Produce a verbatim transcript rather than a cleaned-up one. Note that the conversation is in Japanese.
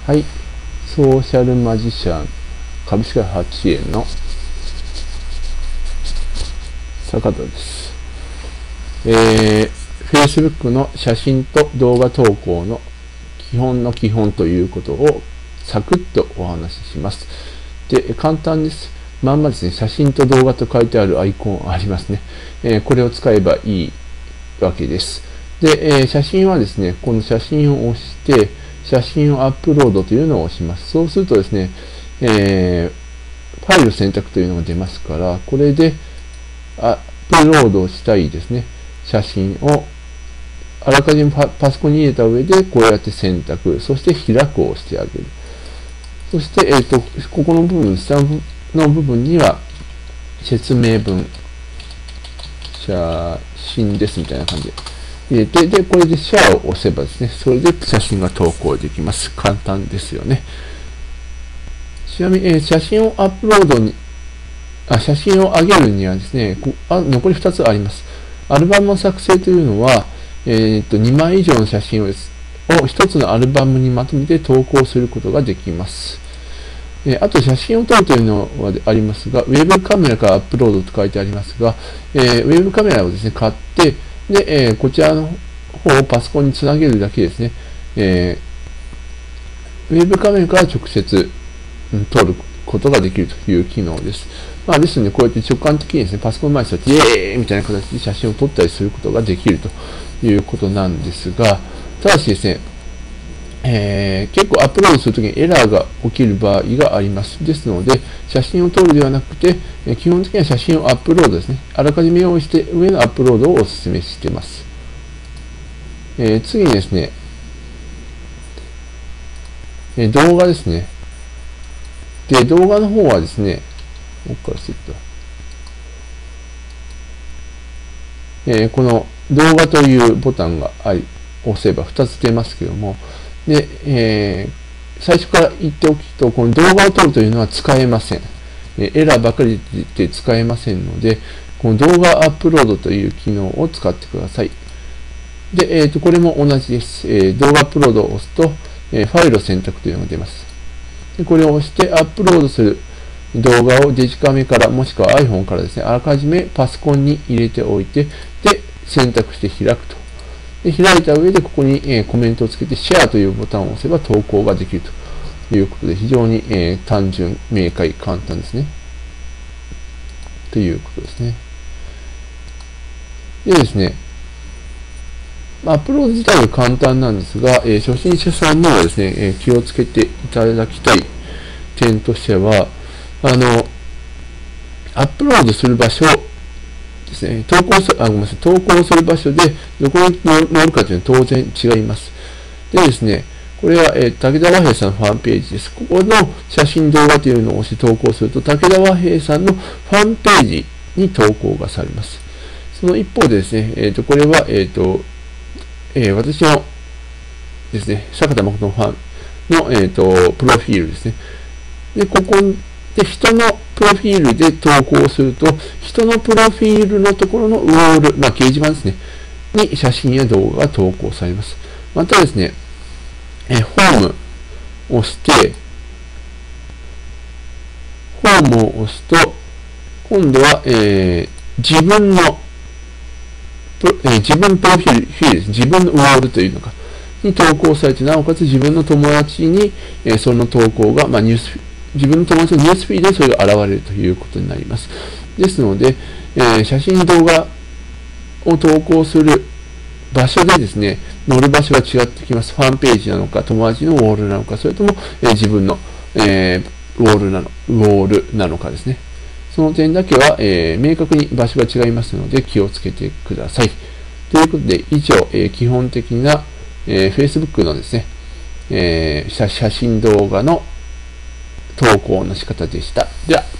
はい、ソーシャルマジシャン株式会社はちえんの坂田です。えー、Facebook の写真と動画投稿の基本の基本ということをサクッとお話しします。で、簡単です。まんまですね、写真と動画と書いてあるアイコンありますね。えー、これを使えばいいわけです。で、えー、写真はですね、この写真を押して、写真をアップロードというのを押します。そうするとですね、えー、ファイル選択というのが出ますから、これでアップロードしたいですね、写真をあらかじめ パ, パソコンに入れた上で、こうやって選択、そして開くを押してあげる。そして、えっと、ここの部分、下の部分には、説明文、写真ですみたいな感じで入れて、で、これでシェアを押せばですね、それで写真が投稿できます。簡単ですよね。ちなみに、えー、写真をアップロードに、あ、写真を上げるにはですね、あ残りふたつあります。アルバムの作成というのは、えー、とにまい以上の写真をですをひとつのアルバムにまとめて投稿することができます。えー、あと写真を撮るというのはありますが、ウェブカメラからアップロードと書いてありますが、えー、ウェブカメラをですね、買って、で、えー、こちらの方をパソコンにつなげるだけですね。えー、ウェブカメラから直接、うん、撮ることができるという機能です。まあ、ですので、こうやって直感的にですね、パソコン前に座って、イエーイみたいな形で写真を撮ったりすることができるということなんですが、ただしですね、えー、結構アップロードするときにエラーが起きる場合があります。ですので、写真を撮るではなくて、えー、基本的には写真をアップロードですね。あらかじめ用意して上のアップロードをお勧めしています。えー、次にですね、えー、動画ですね。で、動画の方はですね、ここからスッと、えー、この動画というボタンがあり、押せばふたつ出ますけども、で、えー、最初から言っておくと、この動画を撮るというのは使えません。エラーばかりで使えませんので、この動画アップロードという機能を使ってください。で、えー、とこれも同じです。えー、動画アップロードを押すと、えー、ファイルを選択というのが出ます。でこれを押してアップロードする動画をデジカメからもしくは iPhone からですね、あらかじめパソコンに入れておいて、で、選択して開くと。で開いた上でここに、えー、コメントをつけてシェアというボタンを押せば投稿ができるということで、非常に、えー、単純、明快、簡単ですね。ということですね。でですね、アップロード自体は簡単なんですが、えー、初心者さんにはですね、えー、気をつけていただきたい点としては、あの、アップロードする場所ですね、投稿する、あ、ごめんなさい、投稿する場所でどこに載るかというのは当然違います。でですね、これは、えー、武田和平さんのファンページです。ここの写真動画というのを押して投稿すると、武田和平さんのファンページに投稿がされます。その一方でですね、えっと、これは、えっと、えー、私のですね、坂田誠のファンの、えっと、プロフィールですね。で、ここで人のプロフィールで投稿すると、人のプロフィールのところのウォール、まあ、掲示板ですね、に写真や動画が投稿されます。またですね、えホームを押して、ホームを押すと、今度は、えー、自分の、えー、自分プロフィールです。自分のウォールというのが、に投稿されて、なおかつ自分の友達に、えー、その投稿が、まあ、ニュース、自分の友達のニュースフィードでそれが現れるということになります。ですので、えー、写真動画を投稿する場所でですね、載る場所が違ってきます。ファンページなのか、友達のウォールなのか、それとも、えー、自分の、えー、ウォールなの、ウォールなのかですね。その点だけは、えー、明確に場所が違いますので気をつけてください。ということで、以上、えー、基本的な、えー、Facebook のですね、えー、写真動画の投稿の仕方でした。では。